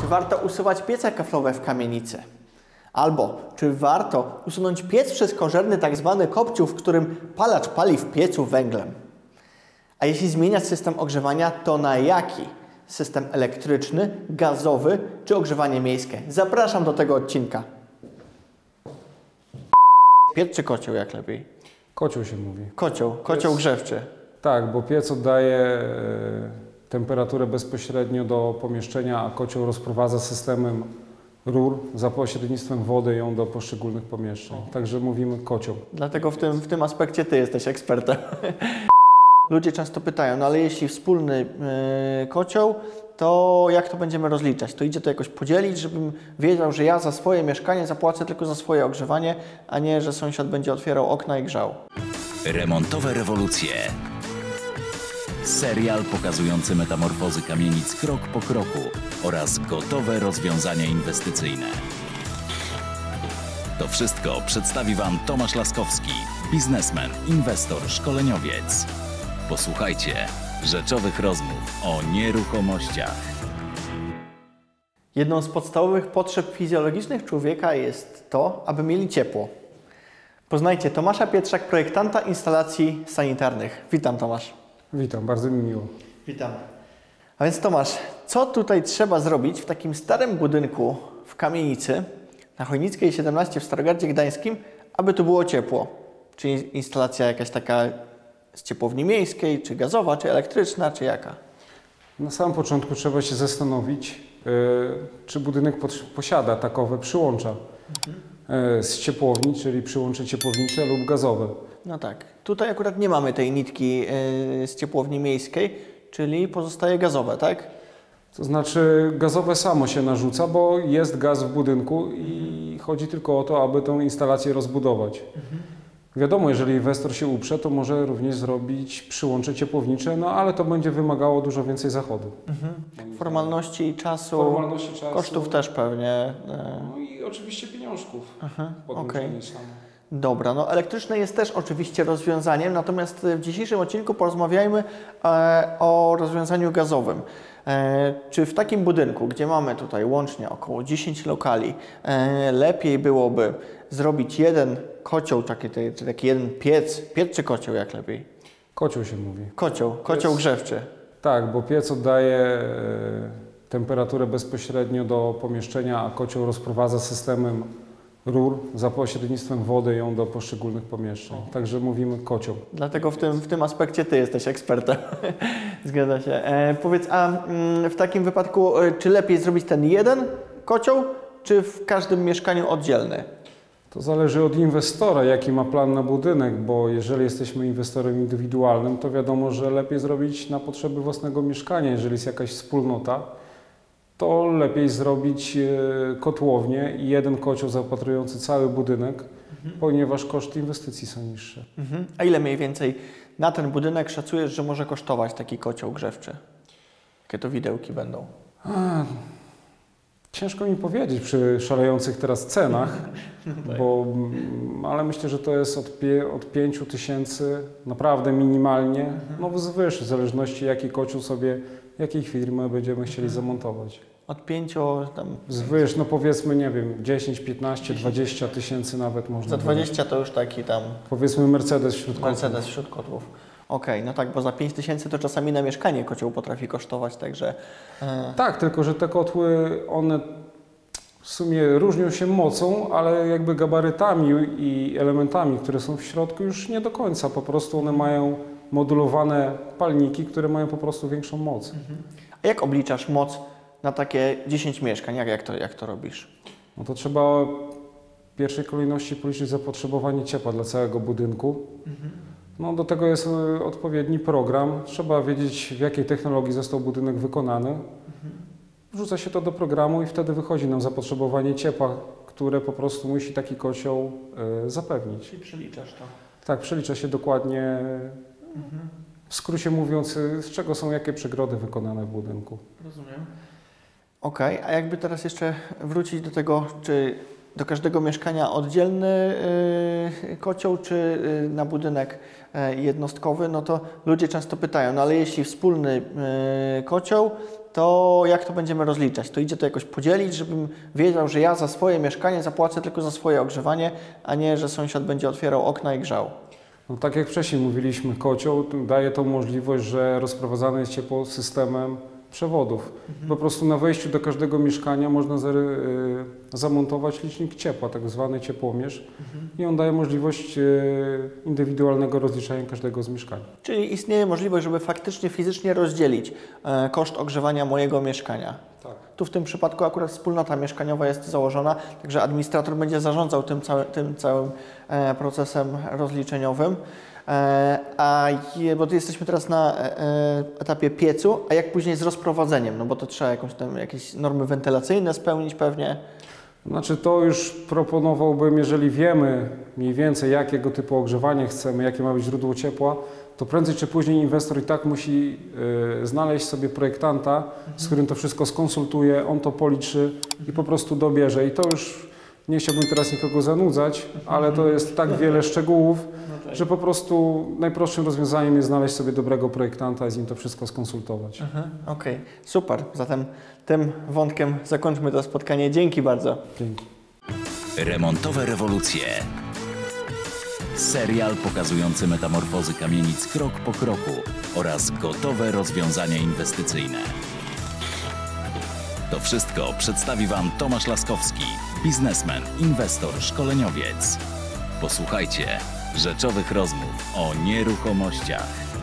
czy warto usuwać piece kaflowe w kamienicy? Albo czy warto usunąć piec wszystkożerny, tak zwany kopciuch, w którym palacz pali w piecu węglem? A jeśli zmieniać system ogrzewania, to na jaki? System elektryczny, gazowy czy ogrzewanie miejskie? Zapraszam do tego odcinka. Piec czy kocioł, jak lepiej? Kocioł się mówi. Kocioł grzewczy. Tak, bo piec oddaje temperaturę bezpośrednio do pomieszczenia, a kocioł rozprowadza systemem rur za pośrednictwem wody ją do poszczególnych pomieszczeń. Także mówimy kocioł. Dlatego w tym aspekcie Ty jesteś ekspertem. Ludzie często pytają, no ale jeśli wspólny kocioł, to jak to będziemy rozliczać? To idzie to jakoś podzielić, żebym wiedział, że ja za swoje mieszkanie zapłacę tylko za swoje ogrzewanie, a nie, że sąsiad będzie otwierał okna i grzał. Remontowe rewolucje. Serial pokazujący metamorfozy kamienic krok po kroku oraz gotowe rozwiązania inwestycyjne. To wszystko przedstawi Wam Tomasz Laskowski, biznesmen, inwestor, szkoleniowiec. Posłuchajcie rzeczowych rozmów o nieruchomościach. Jedną z podstawowych potrzeb fizjologicznych człowieka jest to, aby mieli ciepło. Poznajcie Tomasza Pietrzak, projektanta instalacji sanitarnych. Witam, Tomasz. Witam, bardzo mi miło. Witam. A więc Tomasz, co tutaj trzeba zrobić w takim starym budynku w kamienicy na Chojnickiej 17 w Starogardzie Gdańskim, aby tu było ciepło? Czy instalacja jakaś taka z ciepłowni miejskiej, czy gazowa, czy elektryczna, czy jaka? Na samym początku trzeba się zastanowić, czy budynek posiada takowe przyłącza z ciepłowni, czyli przyłącze ciepłownicze lub gazowe. No tak. Tutaj akurat nie mamy tej nitki z ciepłowni miejskiej, czyli pozostaje gazowe, tak? To znaczy gazowe samo się narzuca, bo jest gaz w budynku i chodzi tylko o to, aby tę instalację rozbudować. Wiadomo, jeżeli inwestor się uprze, to może również zrobić przyłącze ciepłownicze, no ale to będzie wymagało dużo więcej zachodu. Formalności, czasu, kosztów też pewnie. No i oczywiście pieniążków. Okej. Dobra, no elektryczne jest też oczywiście rozwiązaniem, natomiast w dzisiejszym odcinku porozmawiajmy o rozwiązaniu gazowym. Czy w takim budynku, gdzie mamy tutaj łącznie około 10 lokali, lepiej byłoby zrobić jeden kocioł, taki jeden piec czy kocioł, jak lepiej? Kocioł się mówi. Kocioł grzewczy. Tak, bo piec oddaje temperaturę bezpośrednio do pomieszczenia, a kocioł rozprowadza systemem rur za pośrednictwem wody ją do poszczególnych pomieszczeń. Także mówimy kocioł. Dlatego w tym aspekcie Ty jesteś ekspertem. Zgadza się. Powiedz, a w takim wypadku, czy lepiej zrobić ten jeden kocioł, czy w każdym mieszkaniu oddzielny? To zależy od inwestora, jaki ma plan na budynek, bo jeżeli jesteśmy inwestorem indywidualnym, to wiadomo, że lepiej zrobić na potrzeby własnego mieszkania. Jeżeli jest jakaś wspólnota, to lepiej zrobić kotłownię i jeden kocioł zaopatrujący cały budynek, ponieważ koszty inwestycji są niższe. A ile mniej więcej na ten budynek szacujesz, że może kosztować taki kocioł grzewczy? Jakie to widełki będą? Ciężko mi powiedzieć przy szalejących teraz cenach, ale myślę, że to jest od 5 tysięcy naprawdę minimalnie, no wzwyż, w zależności jaki kocioł sobie, jakiej firmy będziemy chcieli zamontować. Od 5 tam... Zwyż, no powiedzmy, nie wiem, 10, 15, 20 tysięcy nawet można. Za 20 to już taki tam... Powiedzmy Mercedes wśród kotłów. Mercedes wśród kotłów. Okej, no tak, bo za 5 tysięcy to czasami na mieszkanie kocioł potrafi kosztować, także... Tak, tylko że te kotły, one w sumie różnią się mocą, ale jakby gabarytami i elementami, które są w środku, już nie do końca. Po prostu one mają modulowane palniki, które mają po prostu większą moc. A jak obliczasz moc na takie 10 mieszkań? Jak to robisz? No to trzeba w pierwszej kolejności policzyć zapotrzebowanie ciepła dla całego budynku. No do tego jest odpowiedni program. Trzeba wiedzieć, w jakiej technologii został budynek wykonany. Wrzuca się to do programu i wtedy wychodzi nam zapotrzebowanie ciepła, które po prostu musi taki kocioł zapewnić. Czyli przeliczasz to? Tak, przelicza się dokładnie, w skrócie mówiąc, z czego są jakie przegrody wykonane w budynku. Rozumiem. Okej, a jakby teraz jeszcze wrócić do tego, czy do każdego mieszkania oddzielny kocioł, czy na budynek jednostkowy, no to ludzie często pytają, no ale jeśli wspólny kocioł, to jak to będziemy rozliczać? To idzie to jakoś podzielić, żebym wiedział, że ja za swoje mieszkanie zapłacę tylko za swoje ogrzewanie, a nie, że sąsiad będzie otwierał okna i grzał. No, tak jak wcześniej mówiliśmy, kocioł daje tą możliwość, że rozprowadzane jest ciepło systemem przewodów. Po prostu na wejściu do każdego mieszkania można zamontować licznik ciepła, tak zwany ciepłomierz i on daje możliwość indywidualnego rozliczania każdego z mieszkań. Czyli istnieje możliwość, żeby faktycznie fizycznie rozdzielić koszt ogrzewania mojego mieszkania. Tak. Tu w tym przypadku akurat wspólnota mieszkaniowa jest założona, także administrator będzie zarządzał tym całym procesem rozliczeniowym. Bo jesteśmy teraz na etapie piecu, a jak później z rozprowadzeniem? No bo to trzeba jakieś normy wentylacyjne spełnić pewnie. Znaczy to już proponowałbym, jeżeli wiemy mniej więcej jakiego typu ogrzewanie chcemy, jakie ma być źródło ciepła, to prędzej czy później inwestor i tak musi znaleźć sobie projektanta, z którym to wszystko skonsultuje, on to policzy i po prostu dobierze. I to już nie chciałbym teraz nikogo zanudzać, ale to jest tak wiele szczegółów, że po prostu najprostszym rozwiązaniem jest znaleźć sobie dobrego projektanta i z nim to wszystko skonsultować. Okej, super. Zatem tym wątkiem zakończmy to spotkanie. Dzięki bardzo. Dzięki. Remontowe rewolucje. Serial pokazujący metamorfozy kamienic krok po kroku oraz gotowe rozwiązania inwestycyjne. To wszystko przedstawi Wam Tomasz Laskowski, biznesmen, inwestor, szkoleniowiec. Posłuchajcie rzeczowych rozmów o nieruchomościach.